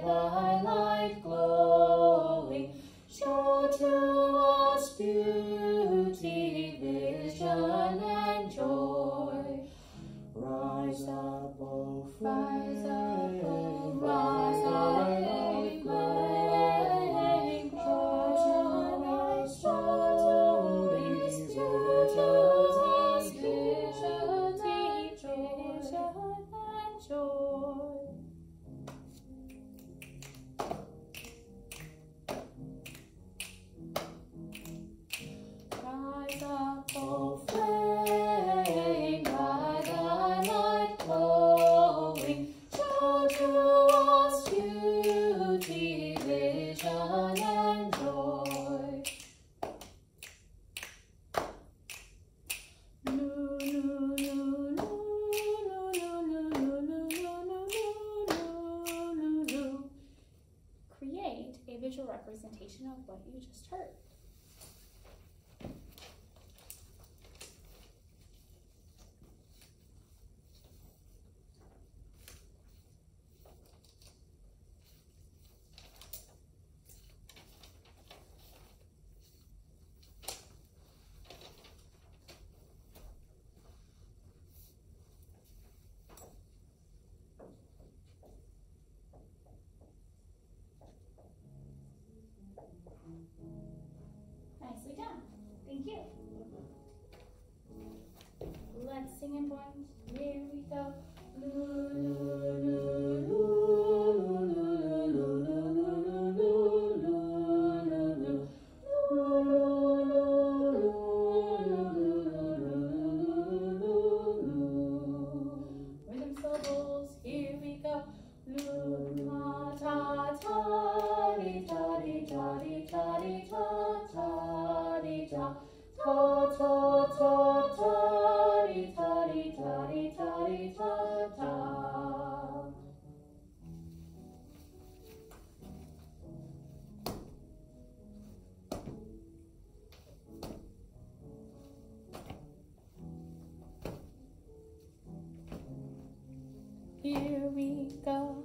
thy light glowing, show to us beauty, vision, and joy. Rise up, O flame, rise up, flame, rise up, O flame, by thy light glowing, show to us beauty, vision, and joy. Create a visual representation of what you just heard. Nicely done. Thank you. Let's sing in point. Here we go. Rhythm syllables. Here we go. Ma ta ta di ta di ta di ta di ta ta di ta ta ta ta ta di ta di ta di ta di ta ta. Here we go.